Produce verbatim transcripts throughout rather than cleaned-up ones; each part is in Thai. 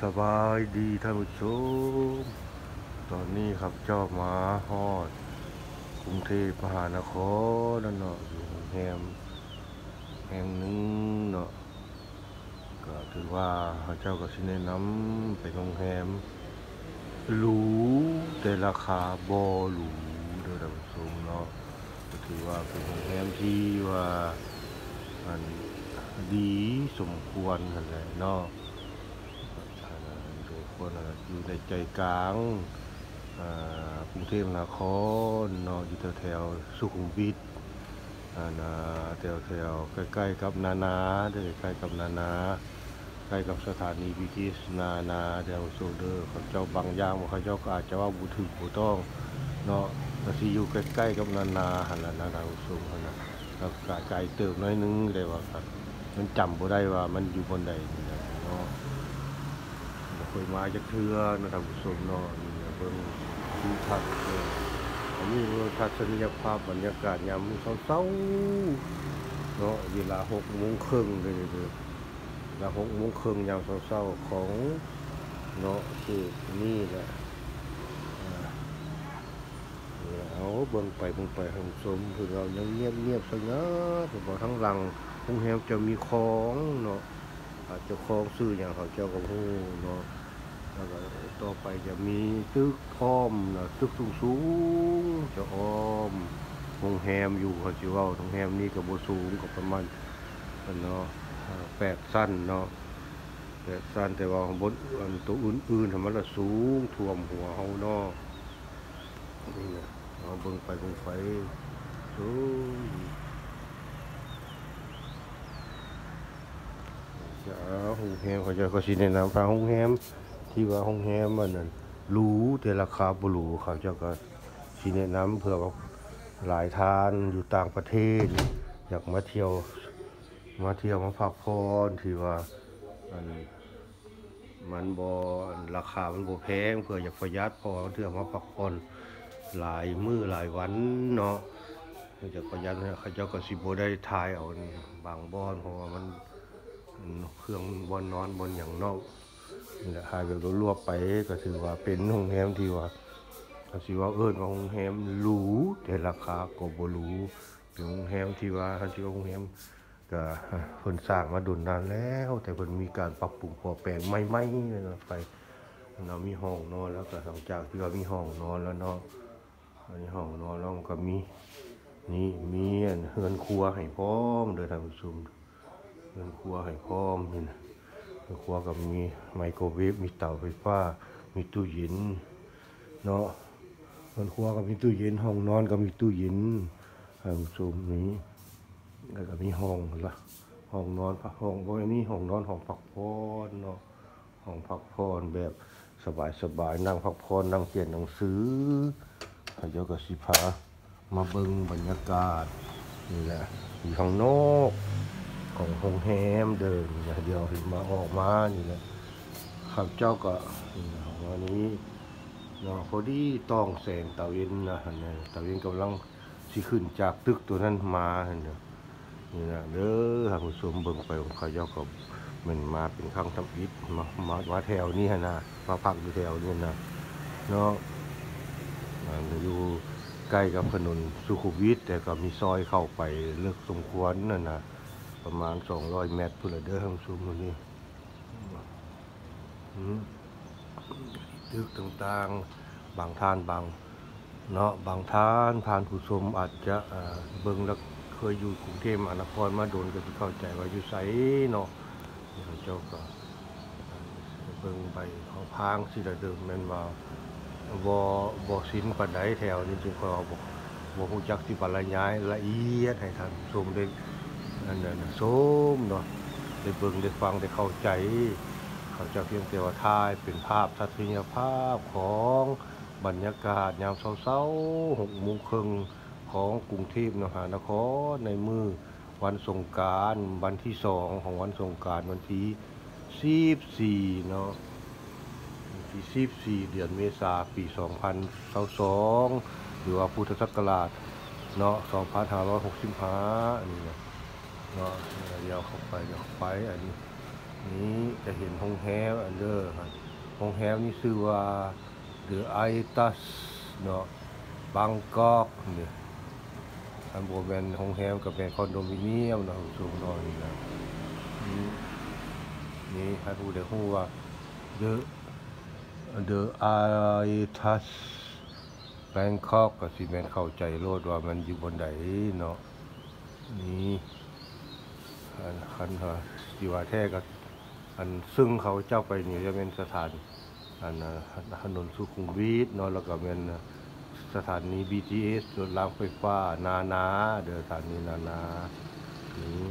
สบายดีท่านผู้ชมตอนนี้ครับเจ้ามาฮอดกรุงเทพมหานครนั่นเนาะอยู่โรงแรมแห่งหนึ่งเนาะก็ถือว่าเจ้าก็สิแนะนำไปโรงแรมหรูแต่ราคาบ่หรูเด้อท่านผู้ชมเนาะก็ถือว่าเป็นโรงแรมที่ว่ามันดีสมควรนั่นแหละเนาะคนอยู่ในใจกลางกรุงเทพมหานครเนาะอยู่แถวๆสุขุมวิทแถวแถวใกล้ๆกับนานาเด้อใกล้กับนานาใกล้กับสถานีบีทีเอสนานาแถวโซเดอร์เขาเจ้าบางอย่างเขาเจ้าก็อาจจะว่าบุถึงบุต้องเนาะแต่ที่อยู่ใกล้ๆกับนานาหันละนานาสูงหันละแล้วไกลเติบน้อยนึงเลยว่าครับมันจำบ่ได้ว่ามันอยู่บนใดเนาะเคยมาจากเทือนะท่านผู้ชมเนาะนี่เบิ่งทิวทัศน์เลยอันนี้ทัศนียภาพบรรยากาศยามเช้าๆเนาะเวลาหกโมงครึ่งเลยเด้อเวลาหกโมงครึ่งยามเช้าๆของเนาะคือนี่แหละเอาเบิ่งไปเบิ่งไปท่านผู้ชมคือเรายังเงียบเงียบสงบแต่บอกทั้งหลังโรงแรมจะมีของเนาะอาจจะคลองซื้ออย่างเขาเจ้าก็ฮู้เนาะแล้วก็ต่อไปจะมีตึกอ้อมนะตึกสูงสูงจะอ้อมโรงแรมอยู่เขาสิว่าโรงแรมนี้ก็บ่สูงก็ประมาณเนาะแปดชั้นเนาะแปดชั้นแต่ว่าบนตัวอื่นๆมันละสูงท่วมหัวเฮาเนาะนี่นะเอาเบิ่งไปเบิ่งไปสูงจะโรงแรมเขาจะก็สิแนะนำทางโรงแรมที่ว่าโรงแรมมันนั่นหรูแต่ราคาบ่หรูเขาเจ้าก็สิแนะนำเพื่อว่าหลายทานอยู่ต่างประเทศอยากมาเที่ยวมาเที่ยวมาพักผ่อนที่ว่ามันมันบ่ราคามันบ่แพงเพื่ออยากประหยัดพอเที่ยวมาพักผ่อนหลายมื้อหลายวันเนาะเพื่อจะประหยัดเขาเจ้าก็สิบ่ได้ถ่ายเอาบางบ่อนเพราะว่ามันเครื่องบ่นอนบ่หยังเนาะนี่แหละหายแบบรวบๆไปก็ถือว่าเป็นโรงแรมที่ว่าเขาสิว่าเอิ้นว่าโรงแรมหรูแต่ราคาก็บ่หรูเป็นโรงแรมที่ว่าเขาสิว่าโรงแรมก็เพิ่นสร้างมาดุนนานแล้วแต่เพิ่นมีการปรับปรุงพอแปลงใหม่ๆนะไปเรามีห้องนอนแล้วก็หลังจากที่ว่ามีห้องนอนแล้วเนาะอันนี้ห้องนอนแล้วก็มีนี่มีเรือนครัวให้พร้อมเด้อท่านผู้ชมเรือนครัวให้พร้อมนี่นะเรือนครัวก็มีไมโครเวฟมีเตาไฟฟ้ามีตู้เย็นเนาะเรือนครัวก็มีตู้เย็นห้องนอนก็มีตู้เย็นท่านผู้ชมนี้แล้วก็มีห้องละห้องนอนห้องบ่นี้ห้องนอนห้องพักผ่อนเนาะห้องพักผ่อนแบบสบายๆนั่งพักผ่อนนั่งเขียนหนังสือเขาเจ้าก็สิพามาเบิ่งบรรยากาศนี่แหละอยู่ข้างนอกของโรงแรมเดินเดี๋ยวถึงมาออกมานี่แหละข้าเจ้าก็วันนี้เนาะพอดีต้องแสงตะเวนนะเนี่ยตะเวนกำลังสิขึ้นจากตึกตัวนั้นมาเนี่ยนี่นะเด้อท่านผู้ชมเบิ่งไปของข้าเจ้าก็มันมาเป็นครั้งทำอิฐมามามาแถวนี้นะมาพักอยู่แถวนี้นะเนาะมันอยู่ใกล้กับถนนสุขุมวิทแต่ก็มีซอยเข้าไปเลือกสมควรนั่นนะประมาณสองร้อยเมตรพุ่นละเด้อท่านผู้ชมตรงนี้ตึกต่างๆบางท่านบางเนาะบางท่านผ่านผู้ชมอาจจะเบิ่งแล้วเคยอยู่กรุงเทพมหานครมาโดนก็สิเข้าใจว่าอยู่ไสเนาะเจ้าก็เบิ่งไปเขาพางสิละเดิมแม่นว่าบ่บ่สิ้นปานใดแถวนี้จึงขอบ่บ่ฮู้จักสิบรรยายละเอียดให้ท่านชมได้อันนั้นชมเนาะได้เบิ่งได้ฟังได้เข้าใจเขาจะเพียงแต่ว่าถ่ายเป็นภาพทัศนียภาพของบรรยากาศยามเช้าๆ หกโมงครึ่งของกรุงเทพมหานครในมื้อวันสงกรานต์วันที่สองของวันสงกรานต์วันที่สิบสี่เนาะที่สิบสี่เดือนเมษายนปีสองพันยี่สิบสองหรือว่าพุทธศักราชเนาะสองพันห้าร้อยหกสิบห้าอันนี้เนาะเดี๋ยวเข้าไปเดี๋ยวไปอันนี้นี้จะเห็นโรงแรมอันเด้อโรงแรมนี่ชื่อว่า The Aitas เนาะบางกอกนี่อันบ่แม่นโรงแรมก็เป็นคอนโดมิเนียมเนาะสูงหน่อยนะนี่ให้ผู้ได้ฮู้ว่า The The Aitas แบงคอกก็สิแม่นเข้าใจโลดว่ามันอยู่บนใดเนาะนี่อันคันว่าสิว่าแท้ก็อันซึ่งเขาเจ้าไปนี่จะเป็นสถานอันถนนสุขุมวิทเนาะแล้วก็เป็นสถานี บี ที เอส รถรางไฟฟ้านานาเดินสถานีนานานี่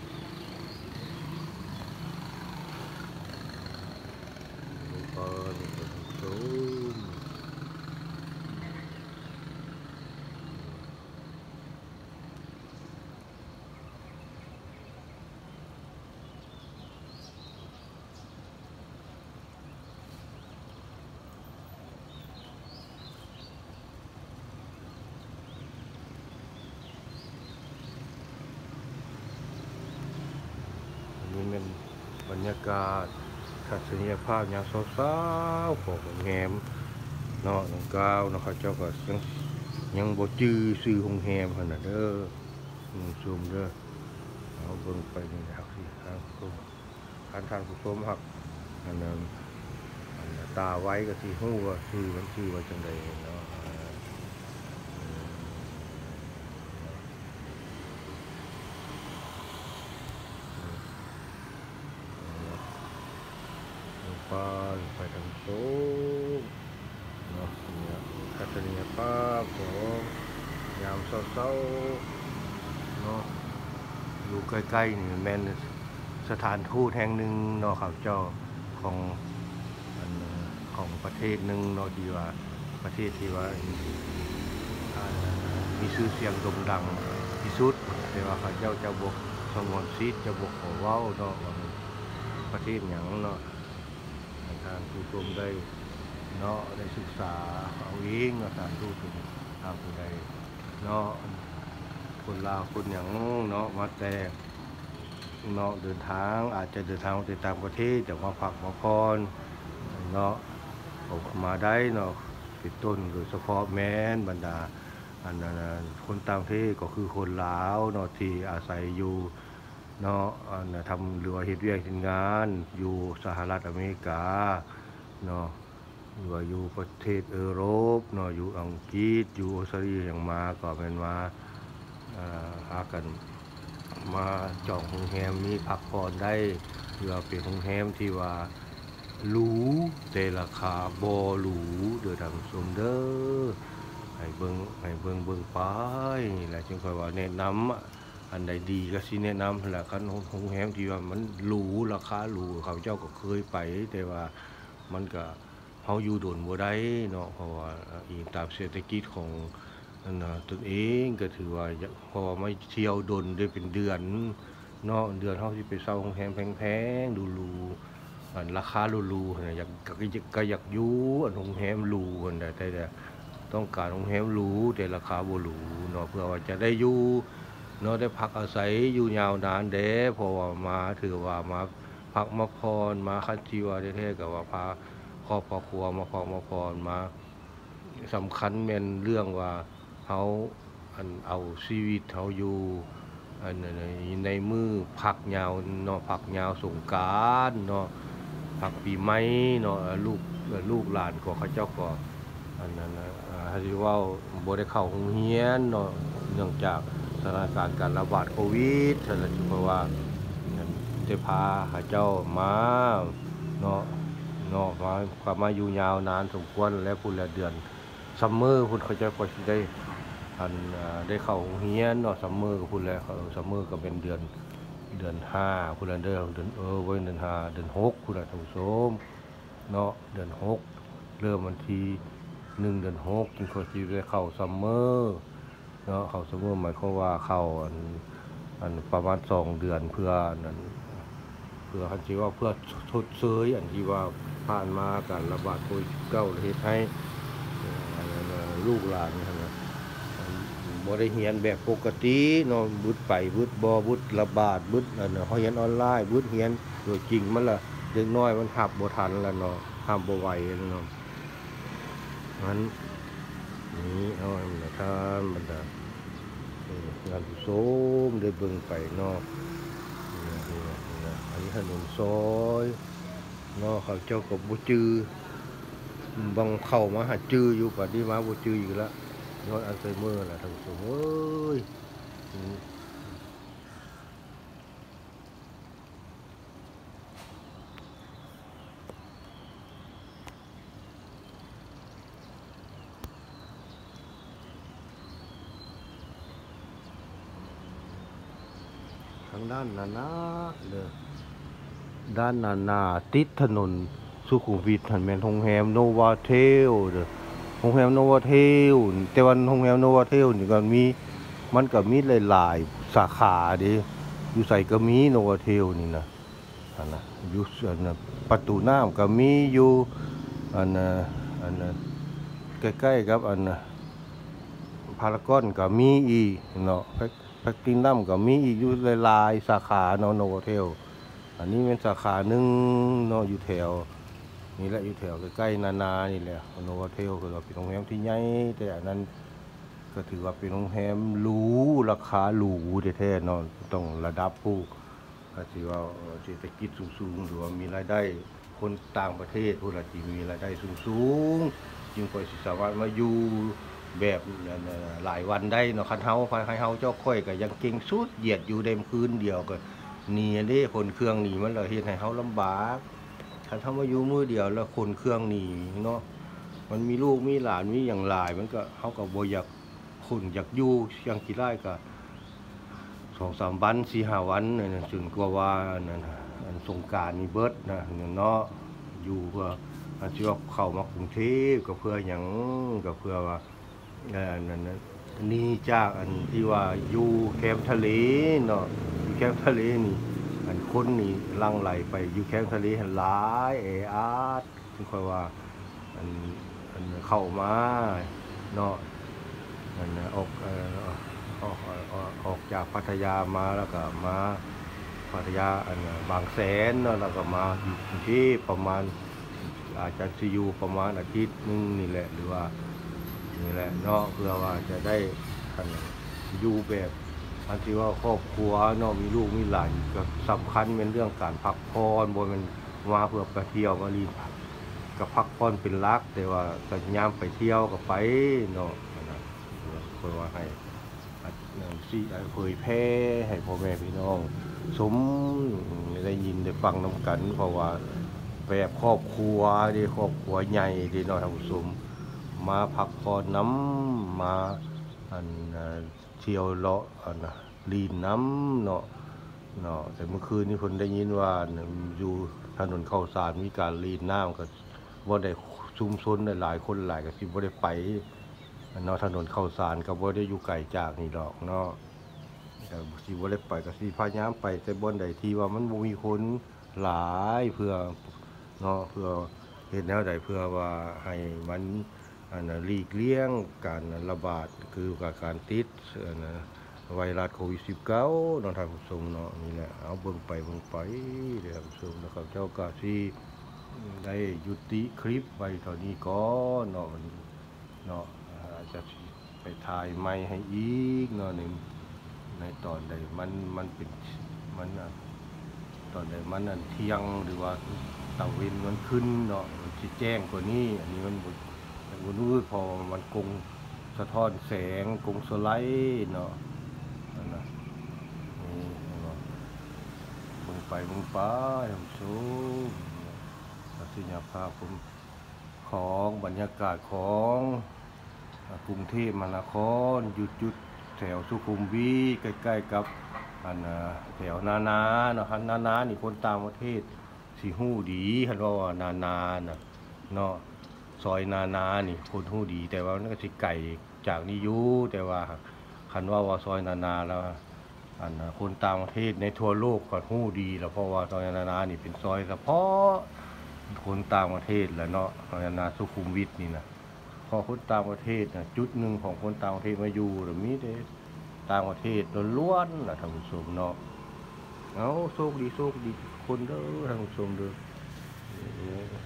ก็สูงนี่เป็นบรรยากาศทัศนียภาพยามเช้าๆของโรงแรมเนาะน้องก้าวเนาะเขาเจ้าก็ยังยังบ่จื้อซื้อโรงแรมหั่นน่ะเด้ออืมซูมเด้อเอาเบิ่งไปนี่ครับสิทางผู้ทางทางผู้ชมครับอันนั้นอันตาไว้ก็สิฮู้ว่าชื่อมันชื่อว่าจังได๋เนาะไปไปทางโซ่เนาะเนี่ยทัศนียภาพของยามเช้าๆเนาะอยู่ใกล้ๆนี่แม่นสถานทูตแห่งหนึ่งเนาะเขาเจ้าของอันของประเทศหนึ่งเนาะที่ว่าประเทศที่ว่ามีชื่อเสียงโด่งดังที่สุดแต่ว่าเขาเจ้าจะบกสงวนสิทธิ์จะบกขอเว้าเนาะว่าประเทศหยังเนาะทางผู้ชมได้เนาะได้ศึกษาเอาเองเนาะทางทูตทางผู้ใดเนาะคนลาวคนหยังเนาะมาแต่เนาะเดินทางอาจจะเดินทางไปต่างประเทศจากมาพักมาพรเนาะออกมาได้เนาะเป็นต้นโดยเฉพาะแม้นบรรดาอันนั้นคนต่างประเทศก็คือคนลาวเนาะที่อาศัยอยู่เนาะอันทำหรือว่าเฮ็ดเวียกเฮ็ดงานอยู่สหรัฐอเมริกาเนาะหรือว่าอยู่ประเทศยุโรปเนาะอยู่อังกฤษอยู่ออสเตรเลียอย่างมาก็เป็นว่าหากันมาจองโรงแรมนี้พักผ่อนได้เพื่อเป็นโรงแรมที่ว่าหรูแต่ราคาบ่หรูเด้อท่านผู้ชมเด้อให้เบิ่งให้เบิ่งเบิ่งไปนี่แหละจึงค่อยว่าแนะนำอันใดดีก็สิแนะนำแหละคันโรงแรมที่ว่ามันหรูราคาหรูเขาเจ้าก็เคยไปแต่ว่ามันก็เฮาอยู่โดนบ่ได้เนาะเพราะว่าอิงตามเศรษฐกิจของนั่นน่ะตนเองก็ถือว่าพอมาเที่ยวดนได้เป็นเดือนเนาะเดือนเฮาสิไปเช่าโรงแรมแพงๆหรูๆอันราคาหรูๆน่ะอยากก็อยากอยู่อันโรงแรมหรูอันใดแต่ต้องการโรงแรมหรูแต่ราคาบ่หรูเนาะเพื่อว่าจะได้อยู่เนาะได้พักอาศัยอยู่ยาวนานเด้เพราะว่ามาถือว่ามาพักมาพรมาคัดชีวาแท้ๆก็ว่าพาครอบครัวมาพักมาพรมาสำคัญแม่นเรื่องว่าเฮาอันเอาชีวิตเฮาอยู่อันในมือพักยาวเนาะพักยาวสงกรานต์เนาะพักปีใหม่เนาะลูกลูกหลานก็เขาเจ้าก็อันนั้นอ่าสิว่าบ่ได้เข้าโรงเรียนเนาะเนื่องจากสถานการณ์การระบาดโควิดฉะนั้นเพราะว่าได้พาเขาเจ้ามาเนาะเนาะมาก็มาอยู่ยาวนานสมควรแล้วพุ่นละเดือนซัมเมอร์พุ่นเขาเจ้าก็สิได้อันได้เข้าโรงเรียนเนาะซัมเมอร์ก็พุ่นแล้วซัมเมอร์ก็เป็นเดือนเดือนห้าพุ่นละเดือนเดือนเออไว้เดือนห้าเดือนหกพุ่นละท่านผู้ชมเนาะเดือนหกเริ่มวันที่หนึ่งเดือนหกจึงเขาสิได้เข้าซัมเมอร์เนาะเข้าซัมเมอร์หมายความว่าเข้าอันอันประมาณสองเดือนเพื่อนั้นเพื่อคันสิว่าเพื่อทดเชยอันที่ว่าผ่านมาการระบาดโควิดสิบเก้าเฮ็ดให้ลูกหลานนี่นะบ่ได้เรียนแบบปกติเนาะบุดไปบุดบ่บุดระบาดบุดอันเฮาเรียนออนไลน์บุดเรียนโดยจริงมันล่ะเด็กน้อยมันหับบ่ทันแล้วเนาะหับบ่ไหวแล้วเนาะงั้นนี่เอาอันนั้นท่านบรรดางานผู้ชมได้เบิ่งไปเนาะนี่นะอันนี้ถนนซอยเนาะเขาเจ้าก็บ่จื้อบางเข้ามาหาจื้ออยู่บัดนี้มาบ่จื้ออีกแล้วย้อนอัลไซเมอร์ล่ะท่านผู้ชมเอ้ยทางด้านนานาเด้อด้านนานาติดถนนสุขุมวิทหันแม่นโรงแรมโนวาเทลเด้อโรงแรมโนวาเทลแต่ว่าโรงแรมโนวาเทลนี่ก็มีมันก็มีหลายๆสาขาเด้อยู่ไสก็มีโนวาเทลนี่นะอันน่ะอยู่อันน่ะประตูน้ำก็มีอยู่อันน่ะอันน่ะใกล้ๆกับอันน่ะพารากอนก็มีอีกเนาะแพคตินัมก็มีอีกอยู่หลายๆสาขาเนาะโนวาเทลอันนี้เป็นสาขาหนึ่งเนาะอยู่แถวนี่แหละอยู่แถวใกล้ๆนานานี่แหละโนวาเทลคือว่าเป็นโรงแรมที่ใหญ่แต่อันนั้นก็ถือว่าเป็นโรงแรมหรูราคาหรูแท้ๆเนาะต้องระดับผู้ก็ถือว่าเศรษฐกิจสูงๆหรือว่ามีรายได้คนต่างประเทศผู้ละที่มีรายได้สูงๆจึงค่อยสิสามารถมาอยู่แบบหลายวันได้เนาะคันเฮาให้เฮาเจ้าค่อยก็ยังเก่งสุดเหยียดอยู่ได้คืนเดียวก็นี่เด้คนเครื่องนี่มันเลยเฮ็ดให้เฮาลำบากคันเฮามาอยู่มื้อเดียวแล้วคนเครื่องนี่เนาะมันมีลูกมีหลานมีหยังหลายมันก็เฮาก็บ่อยากคนอยากอยู่อย่างกี่ไร่ก็สองสามวันสี่ห้าวันนั่นจนกว่าว่านั่นอันสงกรานต์นี่เบิดนะเนาะอยู่เพื่ออันที่ว่าเข้ามากรุงเทพก็เพื่อหยังก็เพื่อว่าเอ่อนั่นนี่จากอันที่ว่าอยู่แคมป์ทะเลเนาะอยู่แคมป์ทะเลนี่อันคนนี่ลังไหลไปอยู่แคมป์ทะเลหลายแออัดถึงค่อยว่าอันอันเข้ามาเนาะอันออกเอ่อออกออกจากพัทยามาแล้วก็มาพัทยาอันบางแสนเนาะแล้วก็มาอยู่ที่ประมาณอาจจะสิอยู่ประมาณอาทิตย์นึงนี่แหละหรือว่านี่แหละเนาะเพื่อว่าจะได้อยู่แบบอันที่ว่าครอบครัวเนาะมีลูกมีหลานก็สำคัญเป็นเรื่องการพักผ่อนบ่แม่นมาเพื่อไปเที่ยวมาลีก็พักผ่อนเป็นหลักแต่ว่าก็ยามไปเที่ยวก็ไปเนาะเพื่อว่าให้สิเผยแพร่ให้พ่อแม่พี่น้องสมได้ยินได้ฟังนำกันเพราะว่าแบบครอบครัวดีครอบครัวใหญ่ดีเนาะท่านผู้ชมมาพักผ่อนน้ำมาอันเที่ยวเลาะอันลีนน้ำเนาะเนาะแต่เมื่อคืนนี้คนได้ยินว่าอยู่ถนนข้าวสารมีการลีนน้ำก็ว่าได้ชุมชนได้หลายคนหลายก็สิบ่ได้ไปเนาะถนนข้าวสารก็บ่ได้อยู่ไกลจากนี่ดอกเนาะแต่สิบ่ได้ไปก็สิพยายามไปแต่บ่อนใดที่ว่ามันบ่มีคนหลายเพื่อเนาะเพื่อเฮ็ดแนวใดเพื่อว่าให้มันอันหลีกเลี่ยงการระบาดคือการติดไวรัสโควิด สิบเก้า เนาะท่านผู้ชมเนาะนี่แหละเอาเบิ่งไปเบิ่งไปเด้อท่านผู้ชมนะครับเจ้าก็สิได้ยุติคลิปไว้เท่านี้ก่อนเนาะเนาะจะไปถ่ายใหม่ให้อีกเนาะในในตอนใดมันมันเป็นมันตอนใดมันนั่นเที่ยงหรือว่าตะเวนมันขึ้นเนาะสิแจ้งกว่านี้อันนี้มันบ่รู้พอมันกงสะท้อนแสงกงสไลด์เนาะนั่นน่ะนี่เนาะลงไปลงไปท่านผู้ชมทัศนียภาพของบรรยากาศของกรุงเทพมหานครหยุดหยุดแถวสุขุมวิทใกล้ๆกับอันแถวนานาเนาะนานานี่คนต่างประเทศสิฮู้ดีคันว่านานาน่ะเนาะซอยนานานี่คนฮู้ดีแต่ว่ามันก็สิไกลจากนี้อยู่แต่ว่าคันว่าว่าซอยนานาแล้วอันคนต่างประเทศในทั่วโลกก็ฮู้ดีแล้วเพราะว่าซอยนานานี่เป็นซอยเฉพาะคนต่างประเทศแหละเนาะซอยนานาสุขุมวิทนี่นะพอคนต่างประเทศนะจุดหนึ่งของคนต่างประเทศมาอยู่หรือมีแต่ต่างประเทศล้วนๆนะท่านผู้ชมเนาะเอาโชคดีโชคดีคนเด้อท่านผู้ชมเด้อนี่